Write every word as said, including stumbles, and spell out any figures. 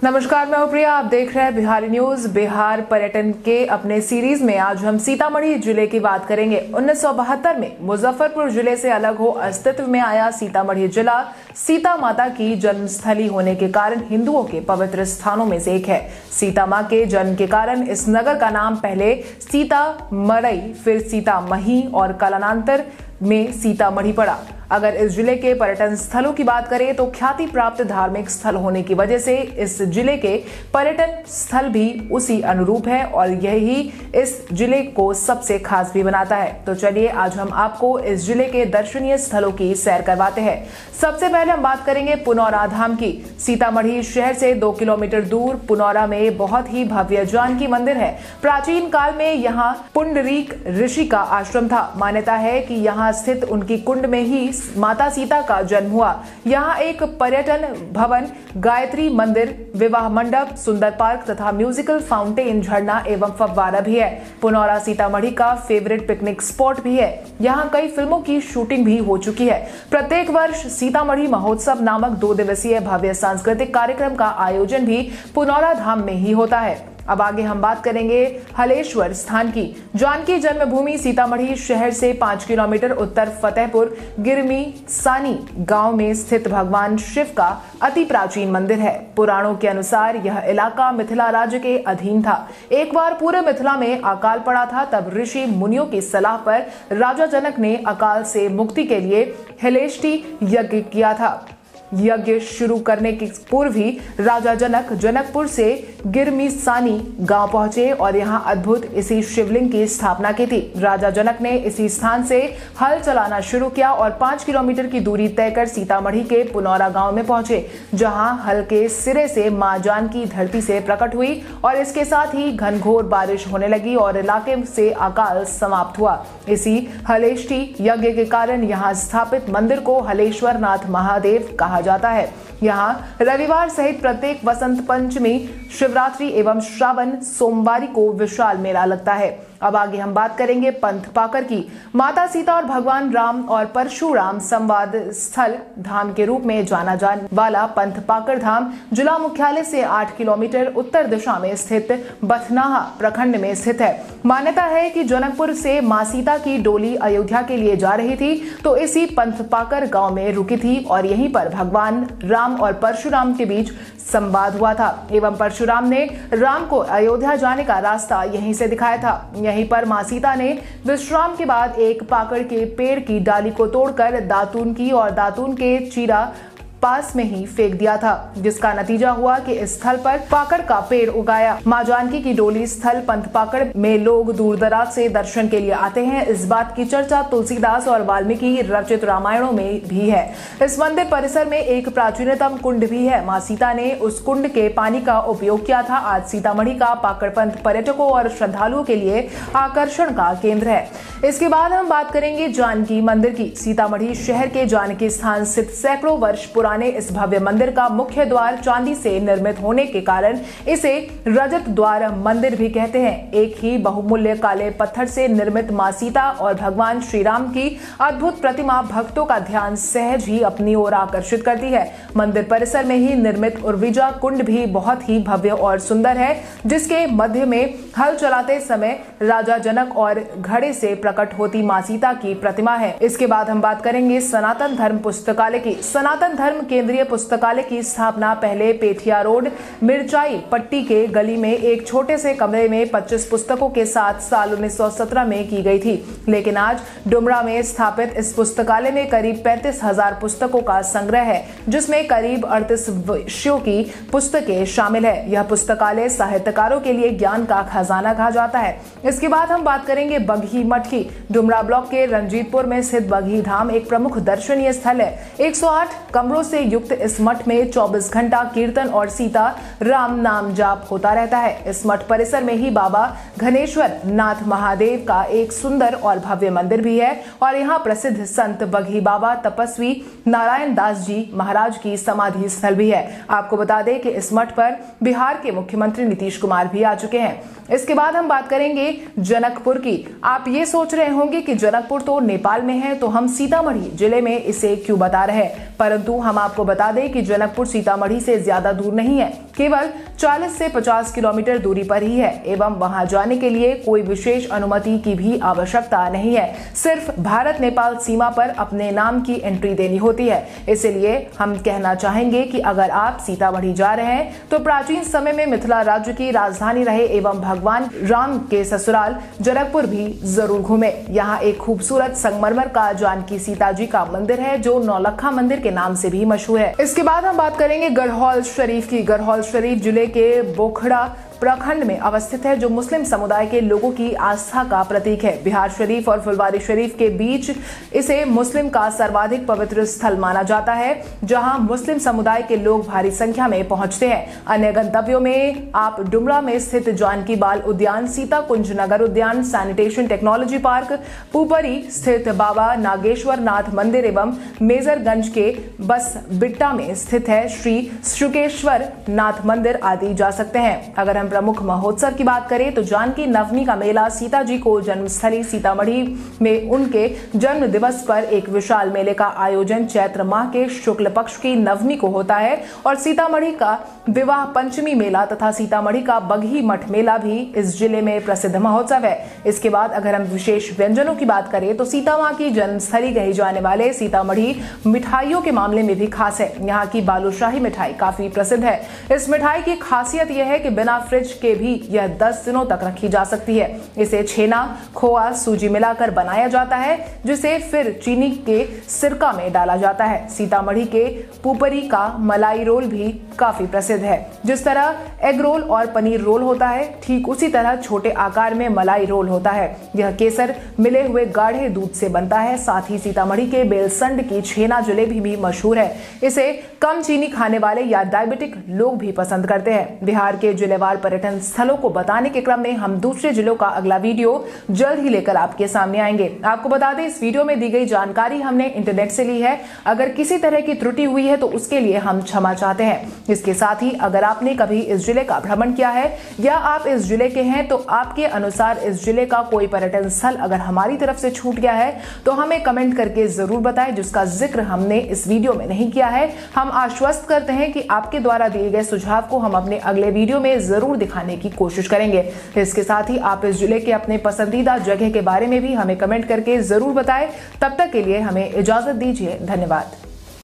नमस्कार, मैं हूं प्रिया। आप देख रहे हैं बिहारी न्यूज। बिहार पर्यटन के अपने सीरीज में आज हम सीतामढ़ी जिले की बात करेंगे। उन्नीस सौ बहत्तर में मुजफ्फरपुर जिले से अलग हो अस्तित्व में आया सीतामढ़ी जिला सीता माता की जन्मस्थली होने के कारण हिंदुओं के पवित्र स्थानों में से एक है। सीता मां के जन्म के कारण इस नगर का नाम पहले सीतामढ़ी, फिर सीतामढ़ी और कालांतर में सीतामढ़ी पड़ा। अगर इस जिले के पर्यटन स्थलों की बात करें तो ख्याति प्राप्त धार्मिक स्थल होने की वजह से इस जिले के पर्यटन स्थल भी उसी अनुरूप है और यही इस जिले को सबसे खास भी बनाता है। तो चलिए आज हम आपको इस जिले के दर्शनीय स्थलों की सैर करवाते हैं। सबसे पहले हम बात करेंगे पुनौरा धाम की। सीतामढ़ी शहर से दो किलोमीटर दूर पुनौरा में बहुत ही भव्य जानकी मंदिर है। प्राचीन काल में यहाँ पुंडरीक ऋषि का आश्रम था। मान्यता है कि यहाँ स्थित उनकी कुंड में ही माता सीता का जन्म हुआ। यहाँ एक पर्यटन भवन, गायत्री मंदिर, विवाह मंडप, सुंदर पार्क तथा म्यूजिकल फाउंटेन, झरना एवं फव्वारा भी है। पुनौरा सीतामढ़ी का फेवरेट पिकनिक स्पॉट भी है। यहाँ कई फिल्मों की शूटिंग भी हो चुकी है। प्रत्येक वर्ष सीतामढ़ी महोत्सव नामक दो दिवसीय भव्य सांस्कृतिक कार्यक्रम का आयोजन भी पुनौरा धाम में ही होता है। अब आगे हम बात करेंगे हलेश्वर स्थान की। जानकी जन्मभूमि सीतामढ़ी शहर से पांच किलोमीटर उत्तर फतेहपुर गिरमी सानी गांव में स्थित भगवान शिव का अति प्राचीन मंदिर है। पुराणों के अनुसार यह इलाका मिथिला राज्य के अधीन था। एक बार पूरे मिथिला में अकाल पड़ा था, तब ऋषि मुनियों की सलाह पर राजा जनक ने अकाल से मुक्ति के लिए हलेष्टि यज्ञ किया था। यज्ञ शुरू करने के पूर्व ही राजा जनक जनकपुर से गिरमिसानी गांव पहुंचे और यहां अद्भुत इसी शिवलिंग की स्थापना की थी। राजा जनक ने इसी स्थान से हल चलाना शुरू किया और पांच किलोमीटर की दूरी तय कर सीतामढ़ी के पुनौरा गांव में पहुंचे, जहां हल के सिरे से मां जानकी धरती से प्रकट हुई और इसके साथ ही घनघोर बारिश होने लगी और इलाके से अकाल समाप्त हुआ। इसी हलेष्टि यज्ञ के कारण यहाँ स्थापित मंदिर को हलेश्वर नाथ महादेव कहा जाता है। यहाँ रविवार सहित प्रत्येक वसंत पंचमी, शिवरात्रि एवं श्रावण सोमवारी को विशाल मेला लगता है। अब आगे हम बात करेंगे पंथ पाकर की। माता सीता और भगवान राम और परशुराम संवाद स्थल धाम के रूप में जाना जाने वाला पंथ पाकर धाम जिला मुख्यालय से आठ किलोमीटर उत्तर दिशा में स्थित बथनाहा प्रखंड में स्थित है। मान्यता है कि जनकपुर से मां सीता की डोली अयोध्या के लिए जा रही थी तो इसी पंथ पाकर गांव में रुकी थी और यहीं पर भगवान राम और परशुराम के बीच संवाद हुआ था एवं परशुराम ने राम को अयोध्या जाने का रास्ता यहीं से दिखाया था। यहीं पर मां सीता ने विश्राम के बाद एक पाकड़ के पेड़ की डाली को तोड़कर दातून की और दातून के चीरा पास में ही फेंक दिया था, जिसका नतीजा हुआ कि इस स्थल पर पाकड़ का पेड़ उगाया। मां जानकी की डोली स्थल पंथ पाकड़ में लोग दूर दराज से दर्शन के लिए आते हैं। इस बात की चर्चा तुलसीदास और वाल्मीकि रचित रामायणों में भी है। इस मंदिर परिसर में एक प्राचीनतम कुंड भी है। मां सीता ने उस कुंड के पानी का उपयोग किया था। आज सीतामढ़ी का पाकड़ पंथ पर्यटकों और श्रद्धालुओं के लिए आकर्षण का केंद्र है। इसके बाद हम बात करेंगे जानकी मंदिर की। सीतामढ़ी शहर के जानकी स्थान स्थित सैकड़ों वर्ष पुराने इस भव्य मंदिर का मुख्य द्वार चांदी से निर्मित होने के कारण इसे रजत द्वार मंदिर भी कहते हैं। एक ही बहुमूल्य काले पत्थर से निर्मित मां सीता और भगवान श्री राम की अद्भुत प्रतिमा भक्तों का ध्यान सहज ही अपनी ओर आकर्षित करती है। मंदिर परिसर में ही निर्मित उर्विजा कुंड भी बहुत ही भव्य और सुंदर है, जिसके मध्य में हल चलाते समय राजा जनक और घड़े से प्रकट होती मां सीता की प्रतिमा है। इसके बाद हम बात करेंगे सनातन धर्म पुस्तकालय की। सनातन धर्म केंद्रीय पुस्तकालय की स्थापना पहले पेठिया रोड मिर्चाई पट्टी के गली में एक छोटे से कमरे में पच्चीस पुस्तकों के साथ साल उन्नीस सौ सत्रह में की गई थी, लेकिन आज डुमरा में स्थापित इस पुस्तकालय में करीब पैंतीस हजार पुस्तकों का संग्रह है, जिसमें करीब अड़तीस विषयों की पुस्तकें शामिल है। यह पुस्तकालय साहित्यकारों के लिए ज्ञान का खजाना कहा जाता है। इसके बाद हम बात करेंगे बगही मठ की। डुमरा ब्लॉक के रंजीतपुर में स्थित बगही धाम एक प्रमुख दर्शनीय स्थल है। एक सौ आठ कमरों से युक्त इस मठ में चौबीस घंटा कीर्तन और सीता राम नाम जाप होता रहता है। इस मठ परिसर में ही बाबा घनेश्वर नाथ महादेव का एक सुंदर और भव्य मंदिर भी है और यहाँ प्रसिद्ध संत बगही बाबा तपस्वी नारायण दास जी महाराज की समाधि स्थल भी है। आपको बता दें कि इस मठ पर बिहार के मुख्यमंत्री नीतीश कुमार भी आ चुके हैं। इसके बाद हम बात करेंगे जनकपुर की। आप ये सोच रहे होंगे कि जनकपुर तो नेपाल में है, तो हम सीतामढ़ी जिले में इसे क्यों बता रहे हैं, परंतु हम आपको बता दें कि जनकपुर सीतामढ़ी से ज्यादा दूर नहीं है। केवल चालीस से पचास किलोमीटर दूरी पर ही है एवं वहां जाने के लिए कोई विशेष अनुमति की भी आवश्यकता नहीं है। सिर्फ भारत नेपाल सीमा पर अपने नाम की एंट्री देनी होती है। इसलिए हम कहना चाहेंगे कि अगर आप सीतामढ़ी जा रहे हैं तो प्राचीन समय में मिथिला राज्य की राजधानी रहे एवं भगवान राम के ससुराल जनकपुर भी जरूर घूमे। यहाँ एक खूबसूरत संगमरमर का जानकी सीता जी का मंदिर है जो नौलखा मंदिर के नाम से भी मशहूर है। इसके बाद हम बात करेंगे गढ़हौल शरीफ की। गढ़हौल शरीफ जिले के बोखड़ा प्रखंड में अवस्थित है जो मुस्लिम समुदाय के लोगों की आस्था का प्रतीक है। बिहार शरीफ और फुलवारी शरीफ के बीच इसे मुस्लिम का सर्वाधिक पवित्र स्थल माना जाता है जहां मुस्लिम समुदाय के लोग भारी संख्या में पहुंचते हैं। अन्य गंतव्यों में आप डुमरा में स्थित जानकी बाल उद्यान, सीता कुंज नगर उद्यान, सैनिटेशन टेक्नोलॉजी पार्क, पुपरी स्थित बाबा नागेश्वर नाथ मंदिर एवं मेजरगंज के बस बिट्टा में स्थित है श्री शुकेश्वर नाथ मंदिर आदि जा सकते हैं। अगर हम प्रमुख महोत्सव की बात करें तो जानकी नवमी का मेला सीता जी को जन्मस्थली सीतामढ़ी में उनके जन्म दिवस पर एक विशाल मेले का आयोजन चैत्र माह के शुक्ल पक्ष की नवमी को होता है और सीतामढ़ी का विवाह पंचमी मेला तथा सीतामढ़ी का बगही मठ मेला भी इस जिले में प्रसिद्ध महोत्सव है। इसके बाद अगर हम विशेष व्यंजनों की बात करें तो सीता मां की जन्मस्थली कही जाने वाले सीतामढ़ी मिठाइयों के मामले में भी खास है। यहाँ की बालूशाही मिठाई काफी प्रसिद्ध है। इस मिठाई की खासियत यह है कि बिना फ्रिज के भी यह दस दिनों तक रखी जा सकती है। इसे छेना, खोआ, सूजी मिलाकर बनाया जाता है जिसे फिर चीनी के सिरका में डाला जाता है। सीतामढ़ी के पुपरी का मलाई रोल भी काफी प्रसिद्ध है। जिस तरह एग रोल और पनीर रोल होता है ठीक उसी तरह छोटे आकार में मलाई रोल होता है। यह केसर मिले हुए गाढ़े दूध से बनता है। साथ ही सीतामढ़ी के बेलसंड की छेना जलेबी भी मशहूर है। इसे कम चीनी खाने वाले या डायबिटिक लोग भी पसंद करते हैं। बिहार के जिलेवार पर्यटन स्थलों को बताने के क्रम में हम दूसरे जिलों का अगला वीडियो जल्द ही लेकर आपके सामने आएंगे। आपको बता दें इस वीडियो में दी गई जानकारी हमने इंटरनेट से ली है। अगर किसी तरह की त्रुटि हुई है तो उसके लिए हम क्षमा चाहते हैं। इसके साथ ही अगर आपने कभी इस जिले का भ्रमण किया है या आप इस जिले के हैं तो आपके अनुसार इस जिले का कोई पर्यटन स्थल अगर हमारी तरफ से छूट गया है तो हमें कमेंट करके जरूर बताएं जिसका जिक्र हमने इस वीडियो में नहीं किया है। हम आश्वस्त करते हैं कि आपके द्वारा दिए गए सुझाव को हम अपने अगले वीडियो में जरूर दिखाने की कोशिश करेंगे। इसके साथ ही आप इस जिले के अपने पसंदीदा जगह के बारे में भी हमें कमेंट करके जरूर बताएं। तब तक के लिए हमें इजाजत दीजिए। धन्यवाद।